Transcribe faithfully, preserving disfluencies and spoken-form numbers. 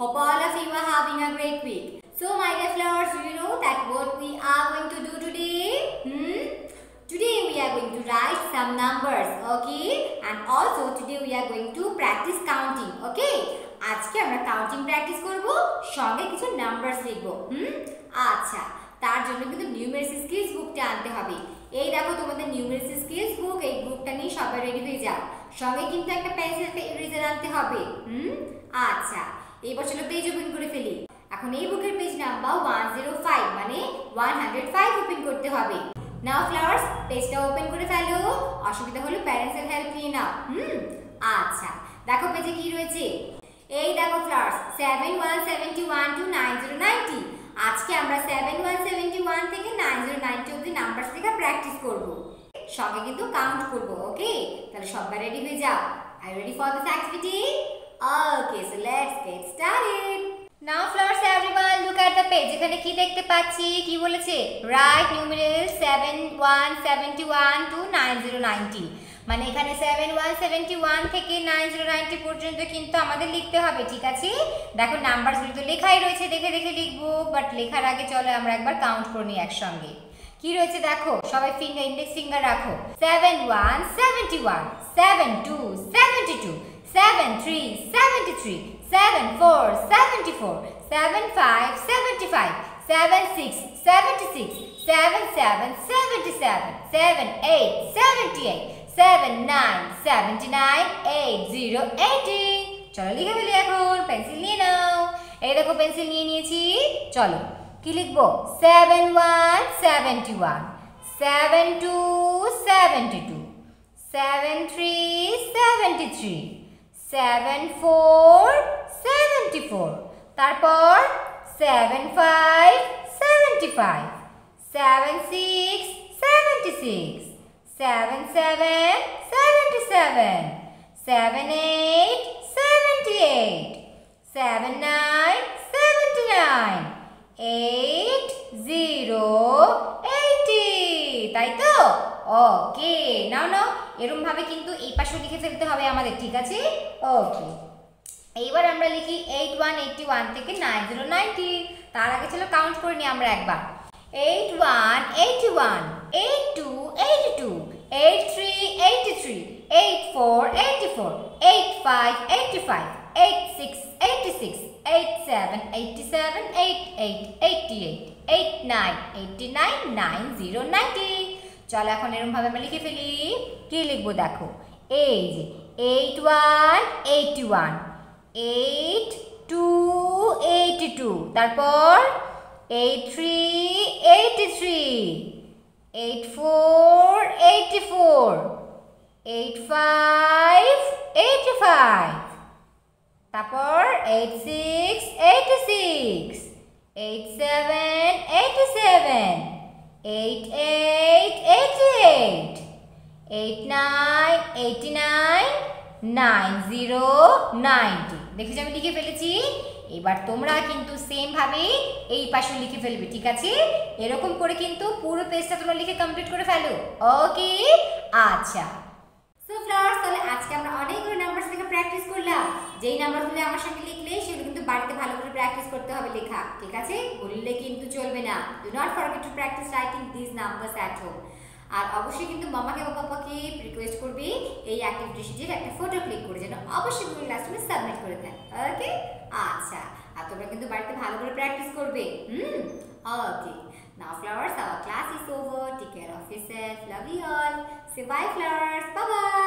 Hope all of you are having a great week. So my dear flowers, do you know that what we are going to do today? Hmm? Today we are going to write some numbers, okay? And also today we are going to practice counting, okay? আজকে আমরা counting practice করব, সঙ্গে কিছু numbers লিখব। হুম আচ্ছা, তার জন্য কিন্তু নিউমেরিক্স স্কিলস বুকটা আনতে হবে। এই দেখো তোমাদের নিউমেরিক্স স্কিলস বুক, এই বুকটা নিয়ে সবাই রেডি হয়ে যাও। সঙ্গে কিন্তু একটা পেন্সিল, একটা ইরেজার আনতে হবে। হুম আচ্ছা, এইবার চলো পেজ ওপেন করে ফেলি। এখন এই বুকের পেজ নাম্বার একশো পাঁচ মানে একশো পাঁচ ওপেন করতে হবে। নাও ফ্লাওয়ার্স, পেজটা ওপেন করে ফেলো। অসুবিধা হলে প্যারেন্টসের হেল্প নিয়ে নাও। হুম আচ্ছা, দেখো পেজে কি রয়েছে। এই দেখো flowers, seven one seventy one two nine zero ninety. আজকে আমরা সেভেন ওয়ান সেভেন্টি ওয়ান থেকে নাইন জিরো নাইনটি অবধি নাম্বার থেকে প্র্যাকটিস করব, সঙ্গে কিন্তু কাউন্ট করব। ওকে, তাহলে সবাই রেডি হয়ে যাও। আর you ready for this activity? Okay, so let's get started. Now flowers everyone, look at the page. এখানে কি দেখতে পাচ্ছি, কি বলেছে? Write numerals seven one seventy one to nine zero ninety. মানে এখানে সেভেন ওয়ান সেভেন্টি ওয়ান থেকে nine zero ninety পর্যন্ত কিন্তু আমাদের লিখতে হবে, ঠিক আছে? দেখো নাম্বারগুলো তো লেখাই রয়েছে, দেখে দেখে লিখবো, বাট লেখার আগে চলো আমরা একবার কাউন্ট করে নিই একসঙ্গে। কি রয়েছে দেখো, সবাই ফিঙ্গার, ইন্ডেক্স ফিঙ্গার রাখো। Seven one seventy one, seven two seventy two, seven three seventy three, seven four seventy four, seven five seventy five, seven six seventy six, seven seven seventy seven, seven eight seventy eight, seven nine seventy nine, eight zero eighty. চলো লিখে ফেলি এখন, pencil নিয়ে নাও। এই দেখো pencil নিয়ে নিয়েছি, চলো কি লিখবো? Seven one seventy one, seven two seventy two, seven three seventy three, seven four seventy four, তারপর seven five seventy five, seven six seventy six, seven seven seventy seven, seven eight seventy eight, seven nine seventy nine, eight zero eighty. তাই তো? ওকে, নাও নাও, এরকম ভাবে কিন্তু এই পাশেও লিখে ফেলতে হবে আমাদের, ঠিক আছে? ওকে, এইবার আমরা লিখি এইট ওয়ান এইটটি ওয়ান থেকে নাইন জিরো নাইনটি। তার আগে চলো কাউন্ট করে নিই আমরা একবার। Eight one eighty one, eight two eighty two, eight three eighty three, eight four eighty four, eight five eighty five, eight six eighty six, eight seven eighty seven, eight eight eighty eight, eight nine eighty nine, nine zero ninety. চলো এখন এরকম ভাবে আমরা লিখে ফেলি। কি লিখবো দেখো, এই যে eight one eighty one, eight two eighty two, তারপর eight three eighty three, eight four eighty four, eight five eighty five, তারপর eight six eighty six, eight seven eighty seven, eight eight eighty eight, eight nine eighty nine, nine zero ninety. দেখেছি আমি লিখে ফেলেছি। এবার তোমরা কিন্তু same ভাবে এই পাশে লিখে ফেলবে, ঠিক আছে? এরকম করে কিন্তু পুরো পেজটা তোমরা লিখে কমপ্লিট করে ফেলো। ওকে আচ্ছা, সো ফ্লাওয়ার্স, তাহলে আজকে আমরা অনেকগুলো নাম্বার থেকে প্র্যাকটিস করলাম। যেই নাম্বারগুলো আমার সঙ্গে লিখলে সেগুলো কিন্তু বাড়িতে ভালো করে প্র্যাকটিস করতে হবে লেখা, ঠিক আছে? বললে কিন্তু চলবে না। Do not forget to practice writing this numbers at home. আর অবশ্যই কিন্তু মামাকে বা পাপাকে রিকোয়েস্ট করবি এই অ্যাক্টিভিটি শিটের একটা ফটো ক্লিক করে যেন অবশ্যই গুগল ক্লাসরুমে সাবমিট করে দেন। ওকে আচ্ছা, আর তোমরা কিন্তু বাড়িতে ভালো করে প্র্যাকটিস করবে। হুম ওকে, নাও flowers, our class is over. Take care of yourself. Love you all. Say bye flowers. Bye bye.